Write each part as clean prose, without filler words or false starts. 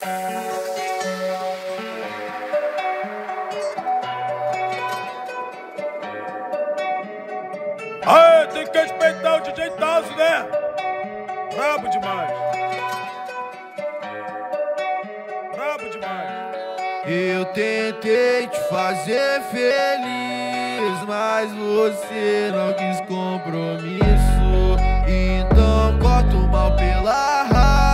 Aê, tem que respeitar o DJ Tazo, né? Brabo demais. Brabo demais. Eu tentei te fazer feliz, mas você não quis compromisso. Então corta o mal pela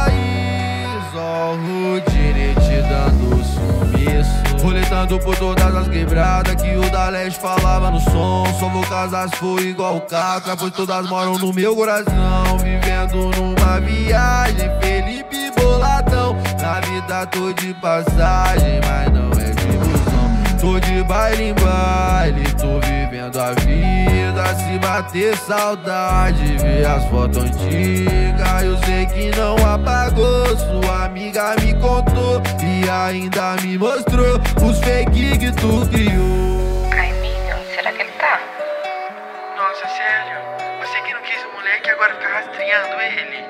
raiz, ó, o Rudine te dando sumiço. Roletando por todas as quebradas que o da Leste falava no som. Só vou casar se for igual o Catra, pois todas moram no meu coração. Vivendo numa viagem, Felipe Boladão. Na vida tô de passagem, mas não é de ilusão. Tô de baile em baile, tô vivendo a vida. Se bater saudade, ver as fotos antigas. Eu sei que não apagou, sua amiga me contou e ainda me mostrou os fake que tu criou. Caiminho, será que ele tá? Nossa, sério? Você que não quis o moleque agora fica rastreando ele?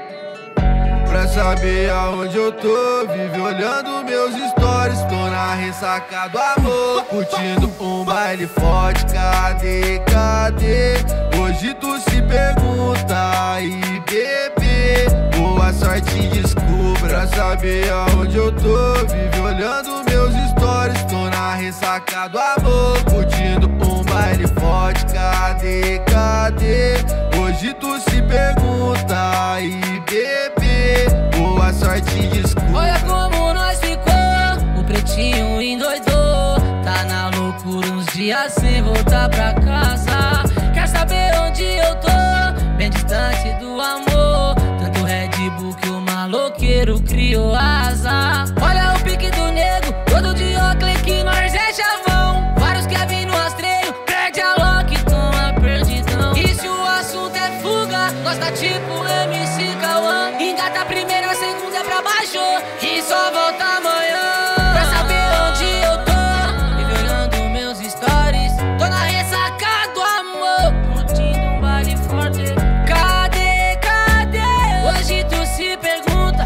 Pra saber aonde eu tô, vive olhando meus stories. Tô na ressaca do amor, curtindo um baile forte. Cadê, cadê? Hoje tu se pergunta e bebê, boa sorte descubra. Pra saber aonde eu tô, vive olhando meus stories. Tô na ressaca do amor, curtindo um baile forte. Cadê, cadê? Hoje tu se pergunta e bebê, boa sorte desculpa. Olha como nós ficou, o pretinho endoidou. Tá na loucura uns dias sem voltar pra casa. Quer saber onde eu tô? Bem distante do amor. Tanto Red Bull que o maloqueiro criou asa. Olha o pique do nego, todo de óculos que nós é chavão. Vários quer vir no rastreio, perde a lock, toma perdidão. E se o assunto é fuga, nós tá tipo MC Cauã. Engata a primeira, a segunda é pra baixo e só volta amanhã. Pra saber onde eu tô, vive olhando meus stories. Tô na ressaca do amor, curtindo um baile forte. Cadê, cadê? Hoje tu se pergunta,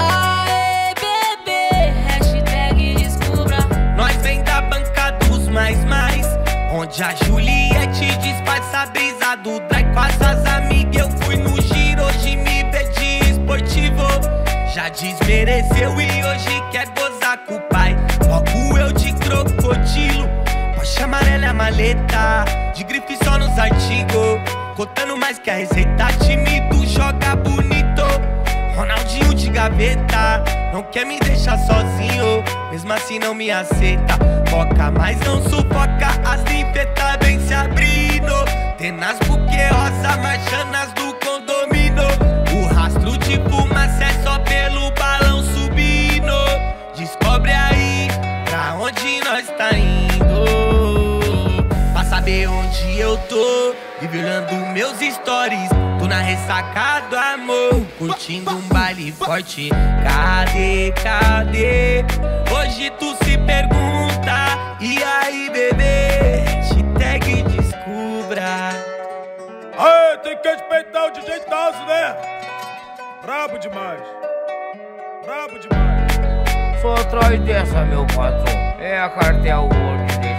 aê bebê, hashtag descubra. Nós vem da banca dos mais, onde a Juliette disfarça a brisa do drag com as amigas. Eu fui no giro, hoje me vê de esportivo. Já desmereceu e hoje quer gozar com o pai. Foco eu de crocodilo, Porsche amarela é a maleta, de grife só nos artigos, cotando mais que a receita. Time do joga bonito, Ronaldinho de gaveta, não quer me deixar sozinho, mesmo assim não me aceita. Foca, mas não sufoca, as linfetas vem se abrindo. Tenaz buquê rosa, marchanas do condomínio. O rastro de fumaça é só pelo balão subindo. Descobre aí pra onde nós tá indo. Pra saber onde eu tô, vive olhando meus stories. Tô na ressaca do amor, curtindo um baile forte. Cadê, cadê? Hoje tu se pergunta, e aí bebê? Hashtag descubra. Aê, tem que respeitar o DJ Tazo, né? Brabo demais. Brabo demais. Só atrás dessa, meu patrão. É a Cartel World.